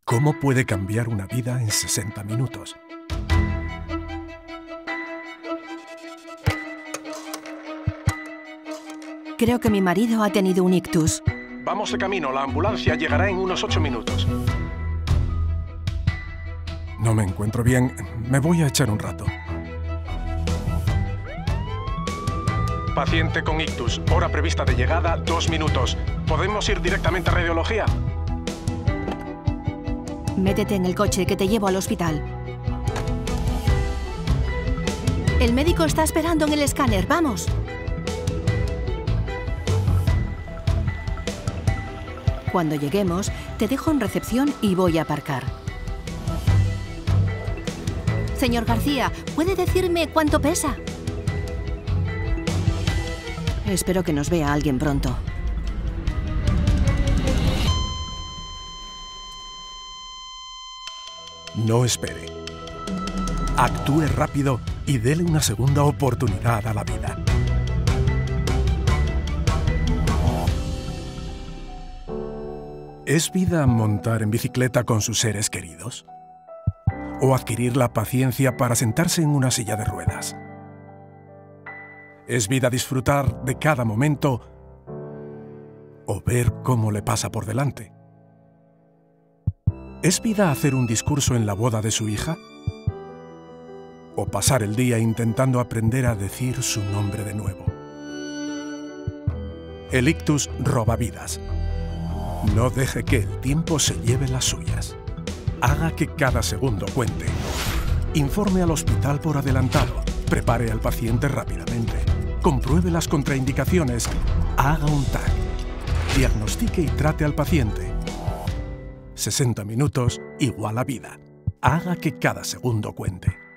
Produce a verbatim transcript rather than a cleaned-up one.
¿Cómo puede cambiar una vida en sesenta minutos? Creo que mi marido ha tenido un ictus. Vamos de camino. La ambulancia llegará en unos ocho minutos. No me encuentro bien. Me voy a echar un rato. Paciente con ictus. Hora prevista de llegada, dos minutos. ¿Podemos ir directamente a radiología? Métete en el coche, que te llevo al hospital. El médico está esperando en el escáner. ¡Vamos! Cuando lleguemos, te dejo en recepción y voy a aparcar. Señor García, ¿puede decirme cuánto pesa? Espero que nos vea alguien pronto. No espere. Actúe rápido y dele una segunda oportunidad a la vida. ¿Es vida montar en bicicleta con sus seres queridos? ¿O adquirir la paciencia para sentarse en una silla de ruedas? ¿Es vida disfrutar de cada momento o ver cómo le pasa por delante? ¿Es vida hacer un discurso en la boda de su hija? ¿O pasar el día intentando aprender a decir su nombre de nuevo? El ictus roba vidas. No deje que el tiempo se lleve las suyas. Haga que cada segundo cuente. Informe al hospital por adelantado. Prepare al paciente rápidamente. Compruebe las contraindicaciones. Haga un T A C. Diagnostique y trate al paciente. sesenta minutos igual a vida. Haga que cada segundo cuente.